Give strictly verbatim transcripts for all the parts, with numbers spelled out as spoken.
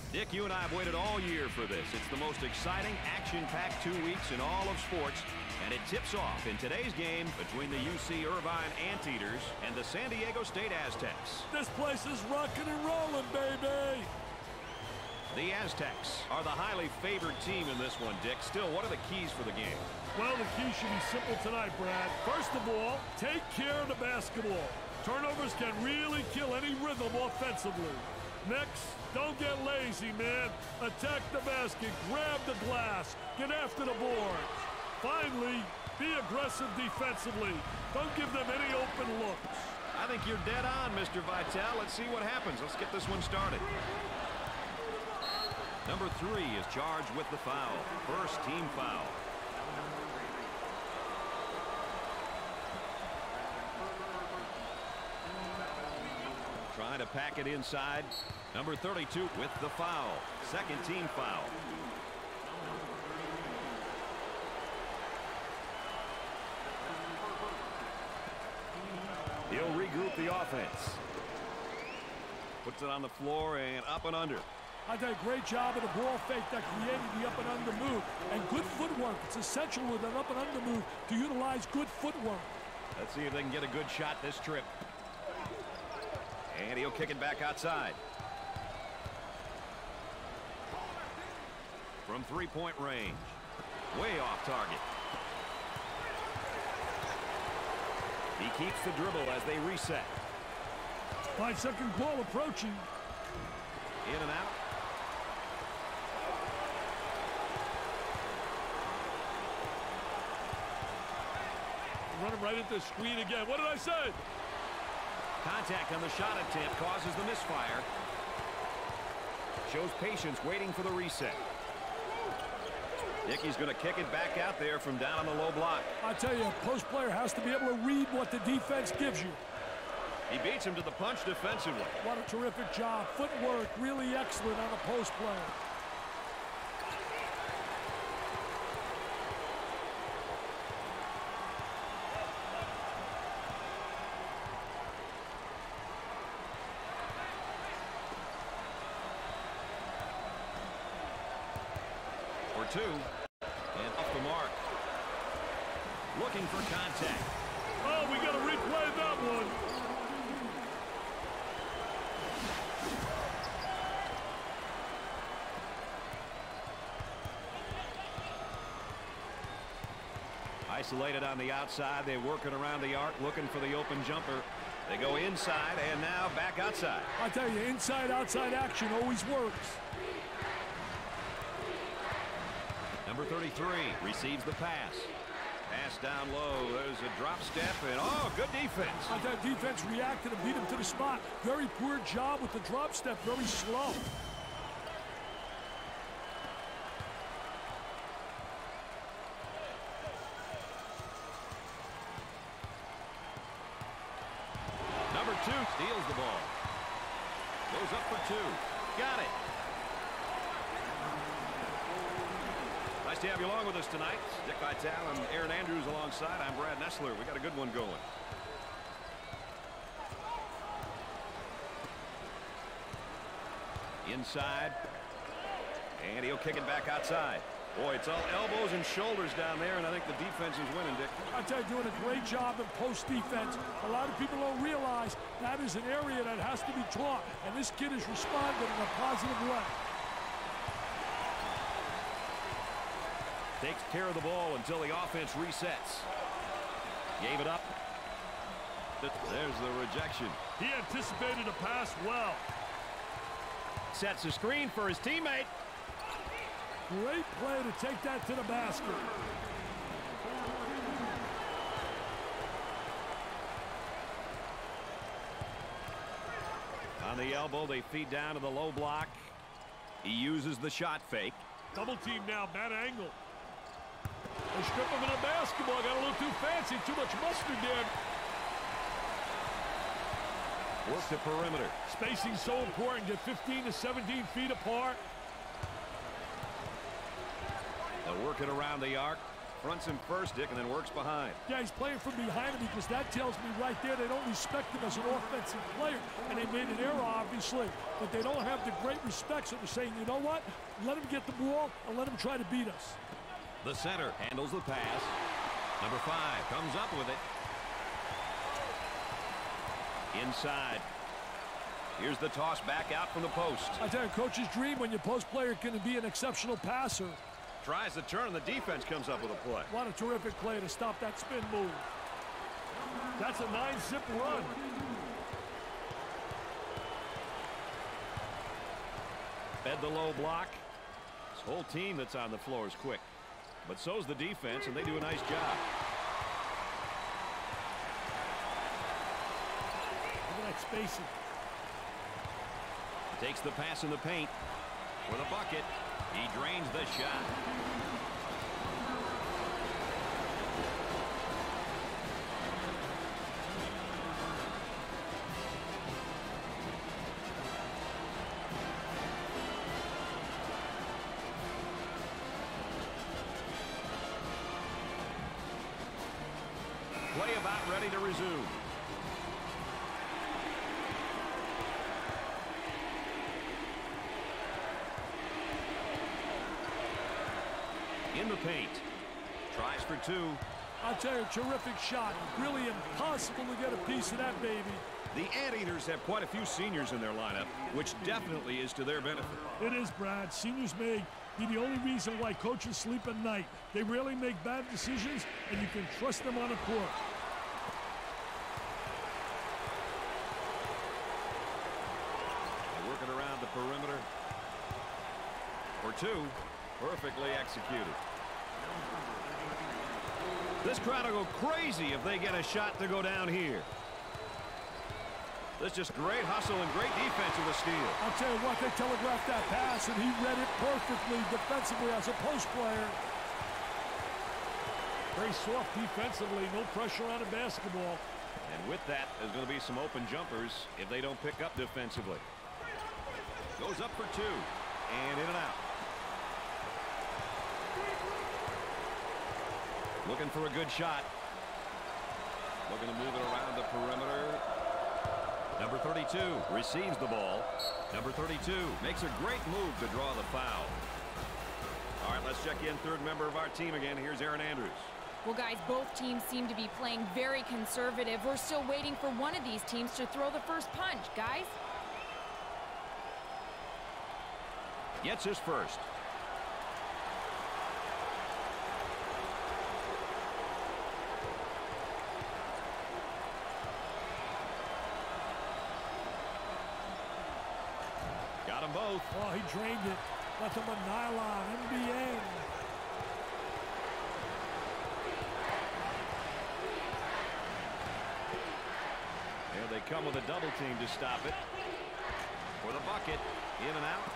Dick, you and I have waited all year for this. It's the most exciting, action-packed two weeks in all of sports, and it tips off in today's game between the U C Irvine Anteaters and the San Diego State Aztecs. This place is rocking and rolling, baby! The Aztecs are the highly favored team in this one, Dick. Still, what are the keys for the game? Well, the key should be simple tonight, Brad. First of all, take care of the basketball. Turnovers can really kill any rhythm offensively. Next, don't get lazy, man. Attack the basket, grab the glass, get after the boards. Finally, be aggressive defensively. Don't give them any open looks. I think you're dead on, Mister Vitale. Let's see what happens. Let's get this one started. Number three is charged with the foul. First team foul. Trying to pack it inside. Number thirty-two with the foul. Second team foul. He'll regroup the offense. Puts it on the floor and up and under. I did a great job of the ball fake that created the up and under move. And good footwork. It's essential with an up and under move to utilize good footwork. Let's see if they can get a good shot this trip. And he'll kick it back outside. From three-point range. Way off target. He keeps the dribble as they reset. Five-second ball approaching. In and out. Running right into the screen again. What did I say? Contact on the shot attempt causes the misfire. Shows patience waiting for the reset. Dickey's going to kick it back out there from down on the low block. I tell you, a post player has to be able to read what the defense gives you. He beats him to the punch defensively. What a terrific job. Footwork really excellent on a post player. Two, and off the mark. Looking for contact. Oh, we got to replay that one. Isolated on the outside. They're working around the arc, looking for the open jumper. They go inside and now back outside. I tell you, inside-outside action always works. Number thirty-three receives the pass. Pass down low. There's a drop step, and oh, good defense. I thought defense reacted and beat him to the spot. Very poor job with the drop step, very slow. Number two steals the ball. Goes up for two. Got it. Nice to have you along with us tonight. Dick Vitale and Aaron Andrews alongside. I'm Brad Nessler. We got a good one going. Inside. And he'll kick it back outside. Boy, it's all elbows and shoulders down there, and I think the defense is winning, Dick. I tell you, doing a great job in post defense. A lot of people don't realize that is an area that has to be taught, and this kid has responded in a positive way. Takes care of the ball until the offense resets. Gave it up. There's the rejection. He anticipated a pass well. Sets a screen for his teammate. Great play to take that to the basket. On the elbow, they feed down to the low block. He uses the shot fake. Double team now, bad angle. They strip him in a basketball. Got a little too fancy, too much mustard there. Work the perimeter. Spacing so important. Get fifteen to seventeen feet apart. They're working around the arc. Fronts him first, Dick, and then works behind. Yeah, he's playing from behind him because that tells me right there they don't respect him as an offensive player. And they made an error, obviously, but they don't have the great respect. So they're saying, you know what? Let him get the ball and let him try to beat us. The center handles the pass. Number five comes up with it. Inside. Here's the toss back out from the post. I tell you, coach's dream when your post player can be an exceptional passer. Tries to turn, and the defense comes up with a play. What a terrific play to stop that spin move. That's a nine-zip run. Fed the low block. This whole team that's on the floor is quick. But so's the defense, and they do a nice job. Look at that spacing. Takes the pass in the paint. For the bucket. He drains the shot. Play about ready to resume. In the paint. Tries for two. I'll tell you, terrific shot. Really impossible to get a piece of that baby. The Anteaters have quite a few seniors in their lineup, which definitely is to their benefit. It is, Brad. Seniors may be the only reason why coaches sleep at night. They rarely make bad decisions, and you can trust them on the court. They're working around the perimeter. For two. Perfectly executed. This crowd will go crazy if they get a shot to go down here. This just great hustle and great defense with the steal. I'll tell you what, they telegraphed that pass, and he read it perfectly defensively as a post player. Very soft defensively, no pressure on the basketball. And with that, there's going to be some open jumpers if they don't pick up defensively. Goes up for two, and in and out. Looking for a good shot. Looking to move it around the perimeter. Number thirty-two receives the ball. Number thirty-two makes a great move to draw the foul. All right, let's check in third member of our team again. Here's Erin Andrews. Well, guys, both teams seem to be playing very conservative. We're still waiting for one of these teams to throw the first punch, guys. Gets his first. Got them both. Oh, he drained it. Left him a nylon, M B N. There they come with a double team to stop it. For the bucket. In and out.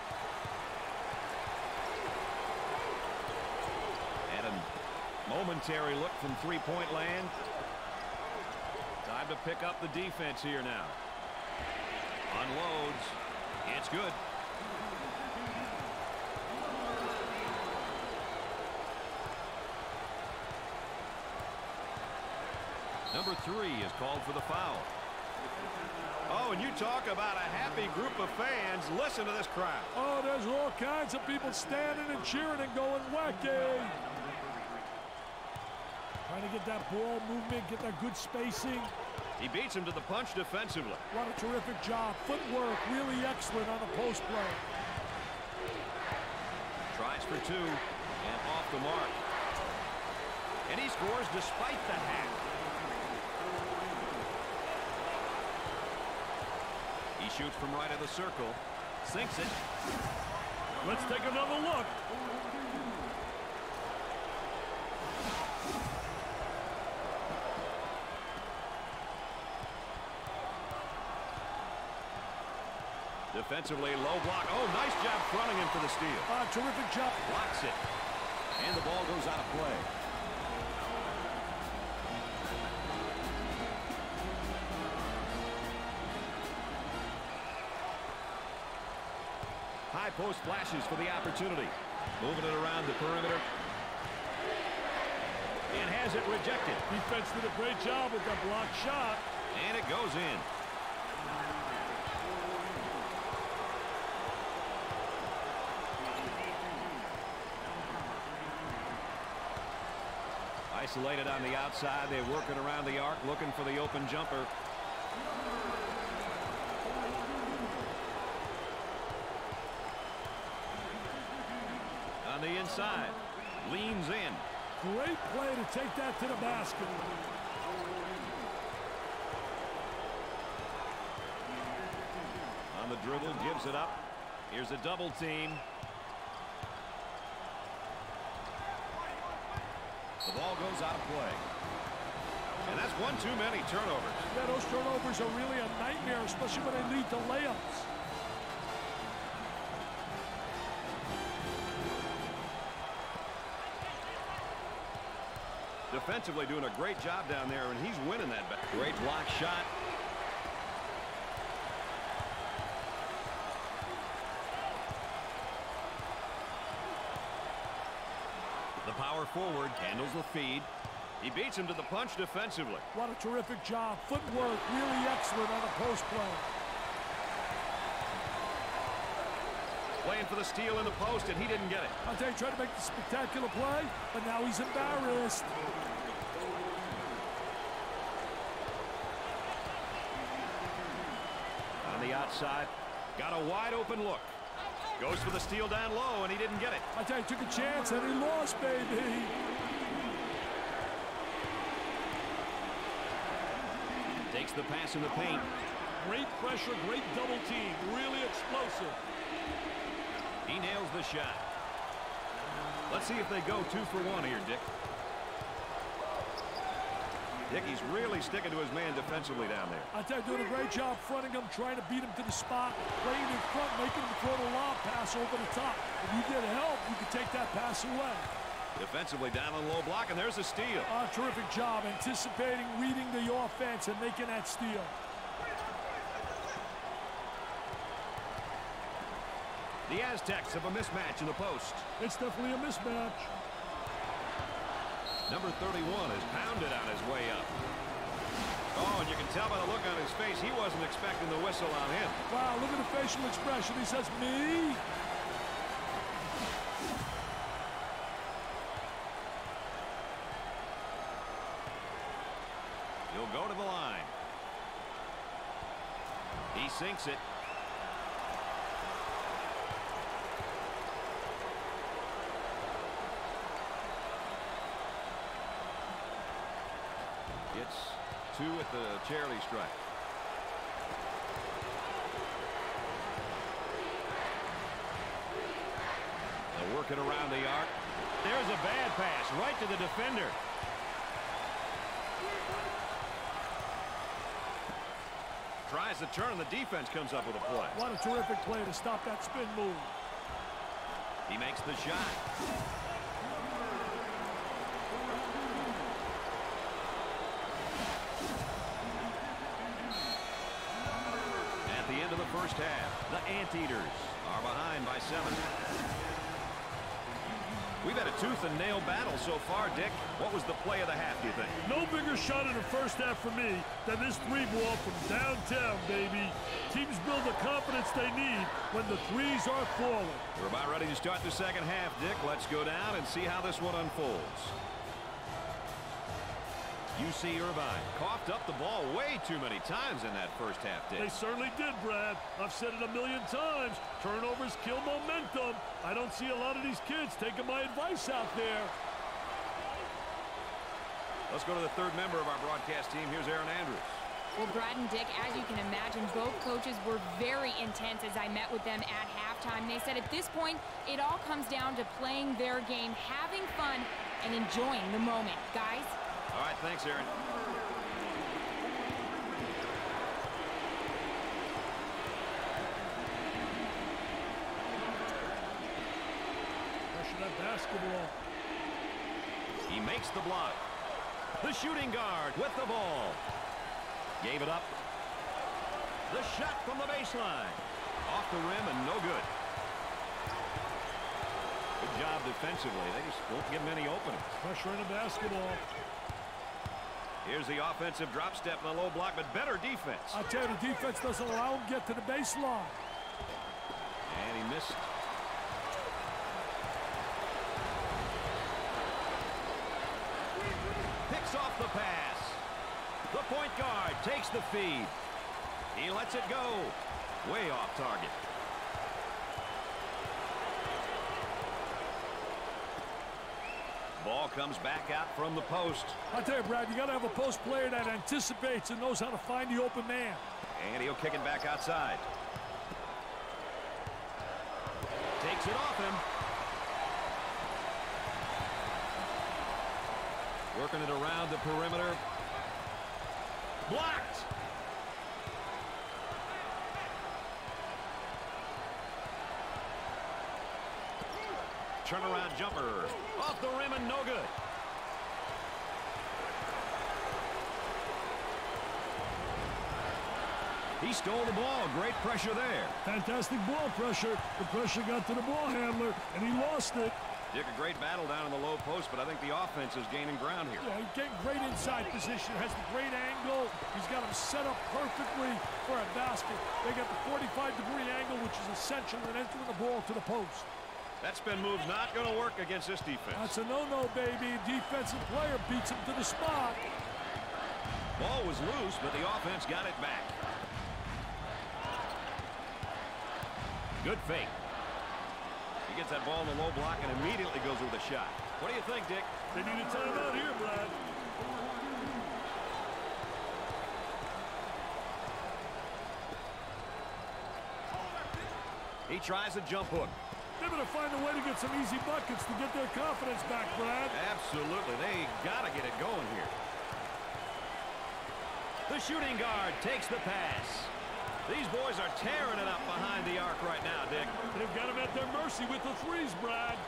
And a momentary look from three-point land. Time to pick up the defense here now. Unloads. It's good. Number three is called for the foul. Oh, and you talk about a happy group of fans. Listen to this crowd. Oh, there's all kinds of people standing and cheering and going wacky. Trying to get that ball movement, get that good spacing. He beats him to the punch defensively. What a terrific job. Footwork really excellent on the post play. Tries for two and off the mark. And he scores despite the hack. He shoots from right of the circle. Sinks it. Let's take another look. Defensively, low block. Oh, nice job fronting him for the steal. Ah, terrific job. Blocks it. And the ball goes out of play. High post flashes for the opportunity. Moving it around the perimeter. and has it rejected. Defense did a great job with that block shot. And it goes in. Isolated on the outside. They're working around the arc, looking for the open jumper. On the inside. Leans in. Great play to take that to the basket. On the dribble, gives it up. Here's a double team. The ball goes out of play. And that's one too many turnovers. Yeah, those turnovers are really a nightmare, especially when they lead to layups. Defensively doing a great job down there, and he's winning that. Great block shot. The power forward handles the feed. He beats him to the punch defensively. What a terrific job. Footwork really excellent on the post play. Playing for the steal in the post, and he didn't get it. I'll tell you, he tried to make the spectacular play, but now he's embarrassed. On the outside, got a wide open look. Goes for the steal down low, and he didn't get it. I tell you, he took a chance, and he lost, baby. Takes the pass in the paint. Great pressure, great double team. Really explosive. He nails the shot. Let's see if they go two for one here, Dick. Dick, he's really sticking to his man defensively down there. I tell you, doing a great job fronting him, trying to beat him to the spot, playing in front, making him throw the lob pass over the top. If you get help, you can take that pass away. Defensively down on the low block, and there's a steal. Uh, terrific job anticipating, reading the offense, and making that steal. The Aztecs have a mismatch in the post. It's definitely a mismatch. Number thirty-one has pounded on his way up. Oh, and you can tell by the look on his face, he wasn't expecting the whistle on him. Wow, look at the facial expression. He says, me? He'll go to the line. He sinks it. Gets two at the charity stripe. They're working around the arc. There's a bad pass right to the defender. Tries to turn, and the defense comes up with a play. What a terrific play to stop that spin move. He makes the shot. At the end of the first half, the Anteaters are behind by seven. We've had a tooth and nail battle so far, Dick. What was the play of the half, do you think? No bigger shot in the first half for me than this three ball from downtown, baby. Teams build the confidence they need when the threes are falling. We're about ready to start the second half, Dick. Let's go down and see how this one unfolds. U C Irvine coughed up the ball way too many times in that first half, Dick. They certainly did, Brad. I've said it a million times. Turnovers kill momentum. I don't see a lot of these kids taking my advice out there. Let's go to the third member of our broadcast team. Here's Erin Andrews. Well, Brad and Dick, as you can imagine, both coaches were very intense as I met with them at halftime. They said at this point, it all comes down to playing their game, having fun, and enjoying the moment. Guys? All right, thanks, Erin. Pressure that basketball. He makes the block. The shooting guard with the ball. Gave it up. The shot from the baseline. Off the rim and no good. Good job defensively. They just won't give them any openings. Pressure in the basketball. Here's the offensive drop step in the low block, but better defense. I tell you, the defense doesn't allow him to get to the baseline. And he missed. Picks off the pass. The point guard takes the feed. He lets it go. Way off target. Ball comes back out from the post. I tell you, Brad, you got to have a post player that anticipates and knows how to find the open man. And he'll kick it back outside. Takes it off him. Working it around the perimeter. Blocked. Turnaround jumper. Off the rim and no good. He stole the ball. Great pressure there. Fantastic ball pressure. The pressure got to the ball handler, and he lost it. Dick, a great battle down in the low post, but I think the offense is gaining ground here. Yeah, he's getting great inside position. Has the great angle. He's got him set up perfectly for a basket. They got the forty-five degree angle, which is essential in entering the ball to the post. That spin move's not going to work against this defense. That's a no-no, baby. Defensive player beats him to the spot. Ball was loose, but the offense got it back. Good fake. He gets that ball in the low block and immediately goes with a shot. What do you think, Dick? They need a timeout here, Brad. He tries a jump hook. They're going to find a way to get some easy buckets to get their confidence back, Brad. Absolutely. They got to get it going here. The shooting guard takes the pass. These boys are tearing it up behind the arc right now, Dick. They've got them at their mercy with the threes, Brad.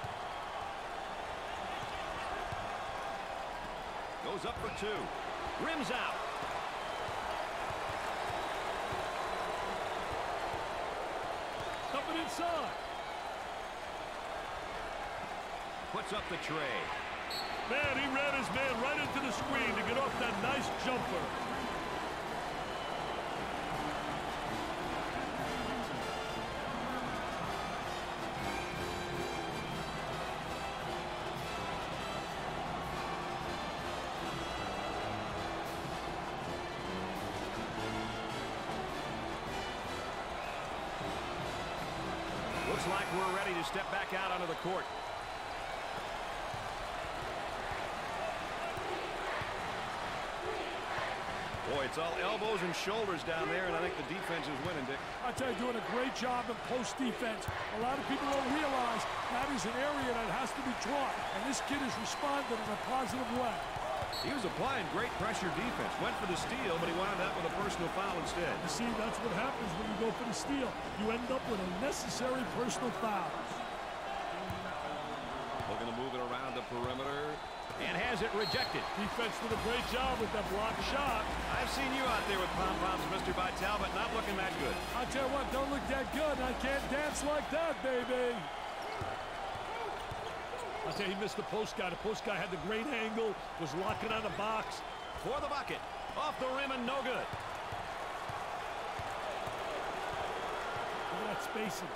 Goes up for two. Rims out. Coming inside. Puts up the tray. Man, he ran his man right into the screen to get off that nice jumper. Looks like we're ready to step back out onto the court. Boy, it's all elbows and shoulders down there, and I think the defense is winning, Dick. I tell you, doing a great job in post defense. A lot of people don't realize that is an area that has to be taught, and this kid has responded in a positive way. He was applying great pressure defense. Went for the steal, but he wound up with a personal foul instead. You see, that's what happens when you go for the steal. You end up with unnecessary personal fouls. Looking to move it around the perimeter. And has it rejected. Defense did a great job with that block shot. I've seen you out there with pom-poms, Mister Vitale, but not looking that good. I tell you what, don't look that good. I can't dance like that, baby. I tell you, he missed the post guy. The post guy had the great angle, was locking on the box. For the bucket. Off the rim and no good. Look at that spacing.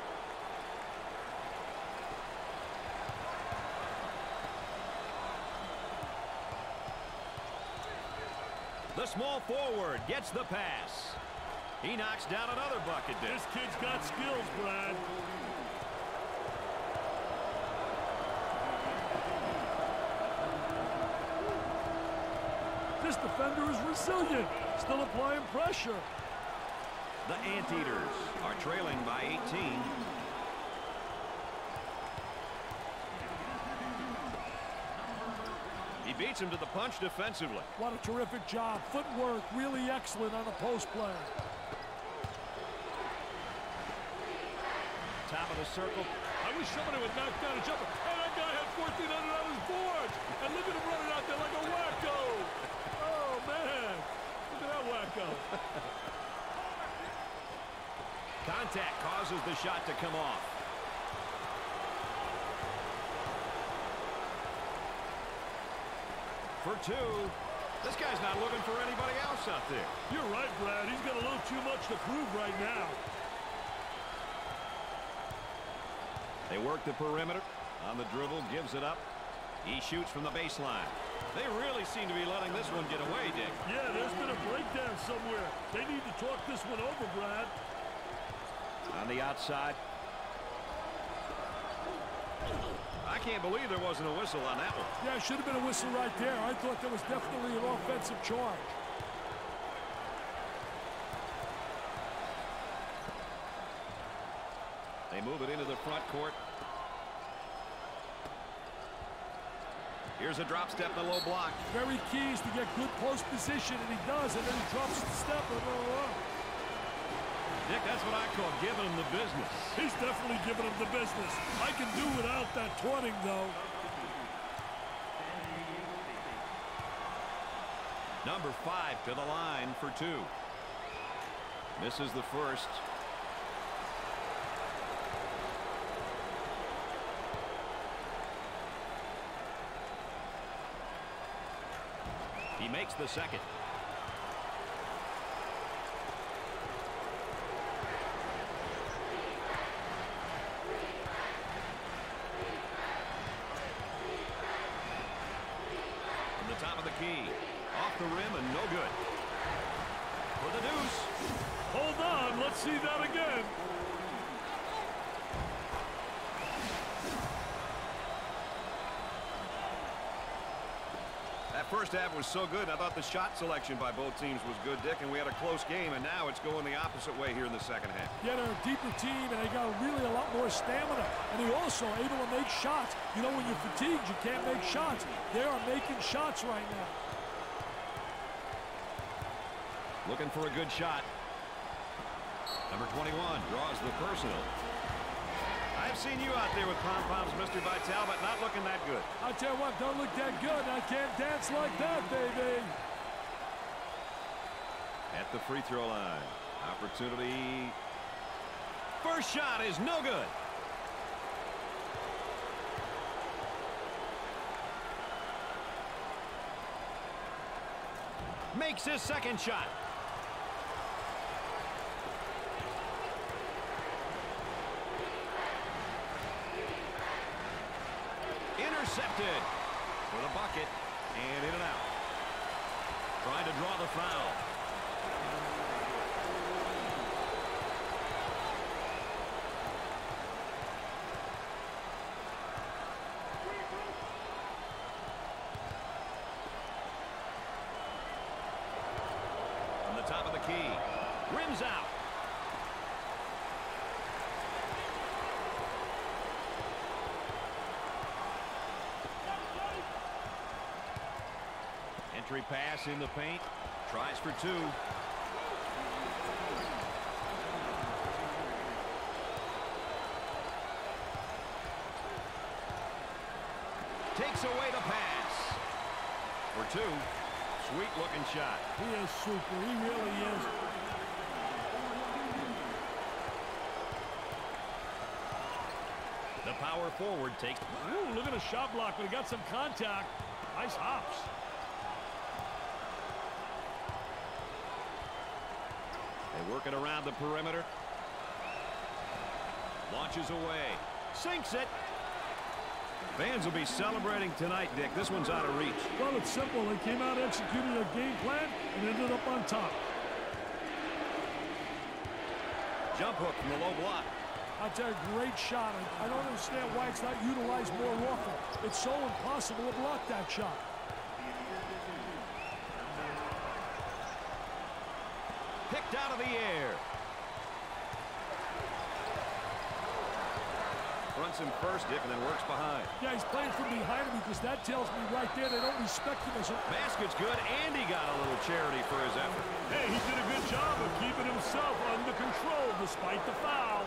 The small forward gets the pass. He knocks down another bucket. Dick. This kid's got skills, Brad. This defender is resilient, still applying pressure. The Anteaters are trailing by eighteen. He beats him to the punch defensively. What a terrific job. Footwork really excellent on a post play. Top of the circle. I wish somebody would knock down a jumper. Hey, that guy had fourteen hundred on his boards. And look at him running out there like a wacko. Oh, man. Look at that wacko. Contact causes the shot to come off. for two. This guy's not looking for anybody else out there. You're right, Brad. He's got a little too much to prove right now. They work the perimeter. On the dribble, gives it up. He shoots from the baseline. They really seem to be letting this one get away, Dick. Yeah, there's been a breakdown somewhere. They need to talk this one over, Brad. On the outside. I can't believe there wasn't a whistle on that one. Yeah, it should have been a whistle right there. I thought there was definitely an offensive charge. They move it into the front court. Here's a drop step and a low block. Very key is to get good post position, and he does, and then he drops the step and roll up. Dick, that's what I call giving him the business. He's definitely giving him the business. I can do without that taunting, though. Number five to the line for two. Misses the first. He makes the second. From the top of the key. Off the rim and no good. For the deuce. Hold on. Let's see that again. First half was so good. I thought the shot selection by both teams was good, Dick, and we had a close game, and now it's going the opposite way here in the second half. Yeah, they're a deeper team, and they got really a lot more stamina, and they also able to make shots. You know, when you're fatigued, you can't make shots. They are making shots right now. Looking for a good shot. Number twenty-one draws the personal. I've seen you out there with pom-poms, Mister Vitale, but not looking that good. I tell you what, don't look that good. I can't dance like that, baby. At the free throw line. Opportunity. First shot is no good. Makes his second shot. Intercepted for the bucket, and in and out. Trying to draw the foul. From the top of the key, rims out. Entry pass in the paint. Tries for two. Takes away the pass. For two. Sweet looking shot. He is super. He really is. The power forward takes. Ooh, look at the shot block, but he got some contact. Nice hops. They work it around the perimeter. Launches away. Sinks it. Fans will be celebrating tonight, Dick. This one's out of reach. Well, it's simple. They came out, executed a game plan, and ended up on top. Jump hook from the low block. I'll tell you, great shot. I don't understand why it's not utilized more often. It's so impossible to block that shot. Picked out of the air. Fronts him first, Dick, and then works behind. Yeah, he's playing from behind him because that tells me right there they don't respect him as a... Basket's good, and he got a little charity for his effort. Hey, he did a good job of keeping himself under control despite the foul.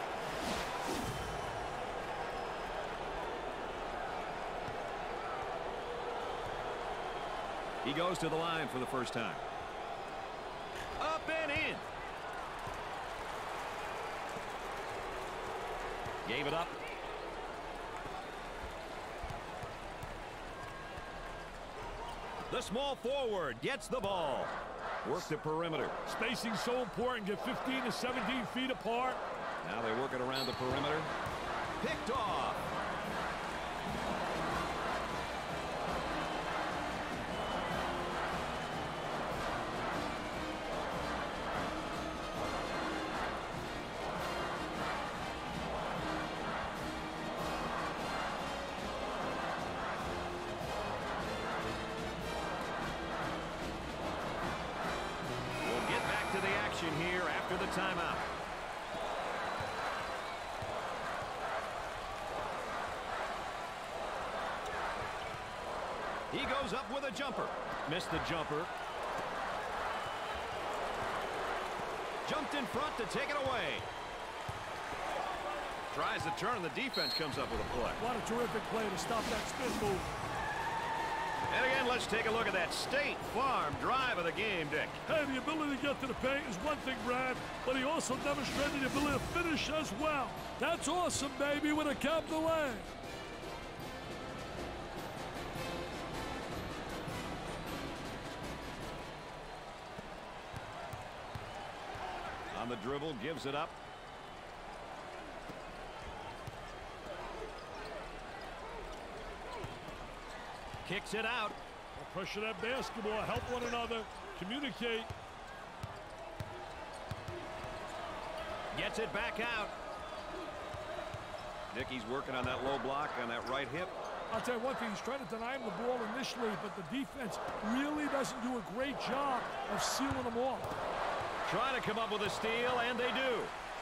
He goes to the line for the first time. Up and in. Gave it up. The small forward gets the ball. Work the perimeter. Spacing so important. Get fifteen to seventeen feet apart. Now they work it around the perimeter. Picked off. Here after the timeout. He goes up with a jumper. Missed the jumper. Jumped in front to take it away. Tries to turn, and the defense comes up with a play. What a terrific play to stop that spin move. And again, let's take a look at that State Farm drive of the game, Dick. Hey, the ability to get to the paint is one thing, Brad, but he also demonstrated the ability to finish as well. That's awesome, baby, with a capital A. On the dribble, gives it up. Kicks it out. Pressure that basketball. Help one another. Communicate. Gets it back out. Dickey's working on that low block on that right hip. I'll tell you one thing. He's trying to deny him the ball initially, but the defense really doesn't do a great job of sealing them off. Trying to come up with a steal, and they do.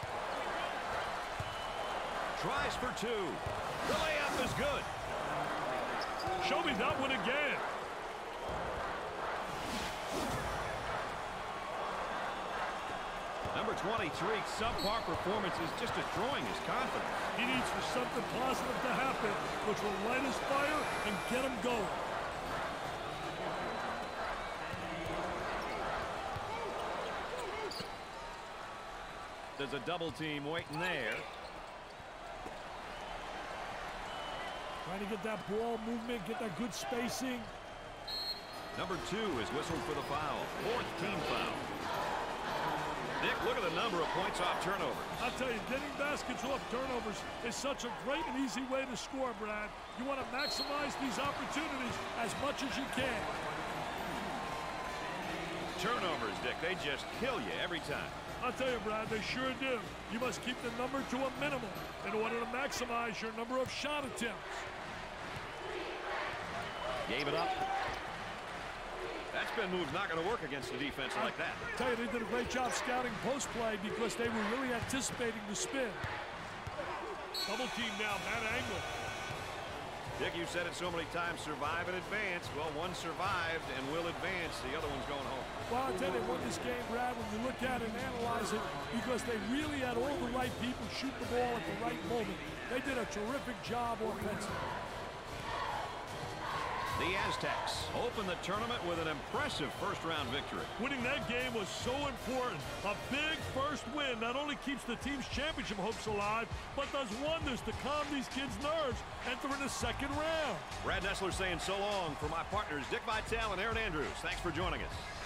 Tries for two. The layup is good. Show me that one again. Number twenty-three, subpar performance is just destroying his confidence. He needs for something positive to happen, which will light his fire and get him going. There's a double team waiting there. Trying to get that ball movement, get that good spacing. Number two is whistled for the foul. Fourth team foul. Dick, look at the number of points off turnovers. I'll tell you, getting baskets off turnovers is such a great and easy way to score, Brad. You want to maximize these opportunities as much as you can. Turnovers, Dick, they just kill you every time. I'll tell you, Brad, they sure do. You must keep the number to a minimum in order to maximize your number of shot attempts. Gave it up. That spin move's not going to work against a defense like that. I tell you, they did a great job scouting post play because they were really anticipating the spin. Double team now, Matt Angle. Dick, you said it so many times, survive and advance. Well, one survived and will advance. The other one's going home. Well, I'll tell you, they won this game, Brad, when you look at it and analyze it, because they really had all the right people shoot the ball at the right moment. They did a terrific job offensively. The Aztecs open the tournament with an impressive first-round victory. Winning that game was so important. A big first win not only keeps the team's championship hopes alive, but does wonders to calm these kids' nerves entering the second round. Brad Nessler saying so long for my partners Dick Vitale and Aaron Andrews. Thanks for joining us.